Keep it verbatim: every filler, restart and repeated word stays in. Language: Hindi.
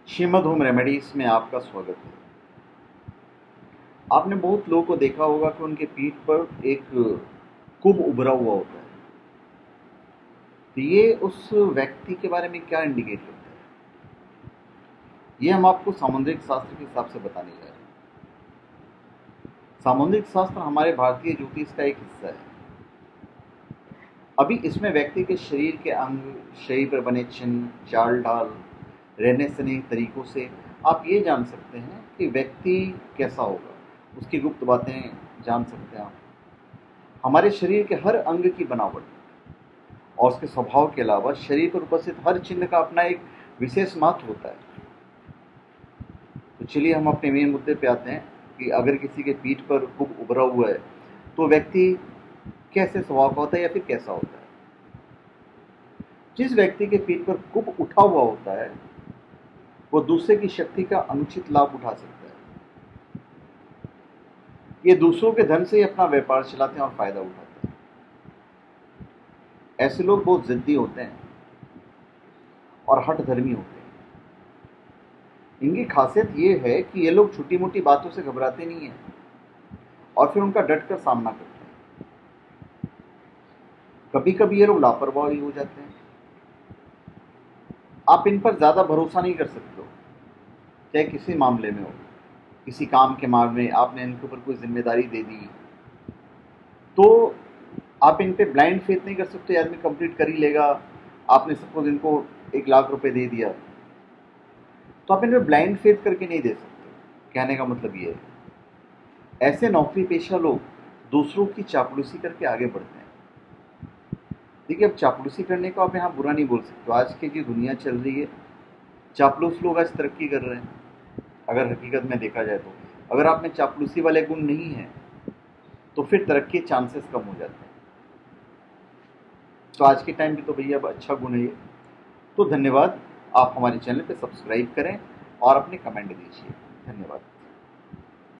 श्रीमद् होम रेमेडीज में आपका स्वागत है। आपने बहुत लोगों को देखा होगा कि उनके पीठ पर एक कुब उभरा हुआ होता है। तो ये उस व्यक्ति के बारे में क्या इंडिकेट करता है, ये हम आपको सामुद्रिक शास्त्र के हिसाब से बताने जा रहे हैं। सामुद्रिक शास्त्र हमारे भारतीय ज्योतिष का एक हिस्सा है। अभी इसमें व्यक्ति के शरीर के अंग, शरीर पर बने चिन्ह, चाल ढाल, रहने सहने तरीकों से आप ये जान सकते हैं कि व्यक्ति कैसा होगा, उसकी गुप्त बातें जान सकते हैं आप। हमारे शरीर के हर अंग की बनावट और उसके स्वभाव के अलावा शरीर पर उपस्थित हर चिन्ह का अपना एक विशेष महत्व होता है। तो चलिए हम अपने मेन मुद्दे पे आते हैं कि अगर किसी के पीठ पर कुब उभरा हुआ है तो व्यक्ति कैसे स्वभाव का होता है या फिर कैसा होता है। जिस व्यक्ति के पीठ पर कुब उठा हुआ होता है वो दूसरे की शक्ति का अनुचित लाभ उठा सकता है। ये दूसरों के धन से ही अपना व्यापार चलाते हैं और फायदा उठाते हैं। ऐसे लोग बहुत जिद्दी होते हैं और हठधर्मी होते हैं। इनकी खासियत ये है कि ये लोग छोटी मोटी बातों से घबराते नहीं हैं और फिर उनका डट कर सामना करते हैं। कभी कभी ये लोग लापरवाह हो जाते हैं। आप इन पर ज्यादा भरोसा नहीं कर सकते हो, चाहे किसी मामले में हो। किसी काम के मामले में आपने इनके ऊपर कोई जिम्मेदारी दे दी तो आप इन पे ब्लाइंड फेथ नहीं कर सकते, आदमी कंप्लीट कर ही लेगा। आपने सपोज इनको एक लाख रुपए दे दिया तो आप इन पे ब्लाइंड फेथ करके नहीं दे सकते। कहने का मतलब ये है, ऐसे नौकरी पेशा लोग दूसरों की चापलूसी करके आगे बढ़ते हैं। देखिए, अब चापलूसी करने को आप यहाँ बुरा नहीं बोल सकते। आज की जो दुनिया चल रही है, चापलूस लोग आज तरक्की कर रहे हैं। अगर हकीकत में देखा जाए तो अगर आप में चापलूसी वाले गुण नहीं हैं तो फिर तरक्की के चांसेस कम हो जाते हैं। तो आज के टाइम पे तो भैया अब अच्छा गुण है ये। तो धन्यवाद। आप हमारे चैनल पे सब्सक्राइब करें और अपने कमेंट दीजिए। धन्यवाद।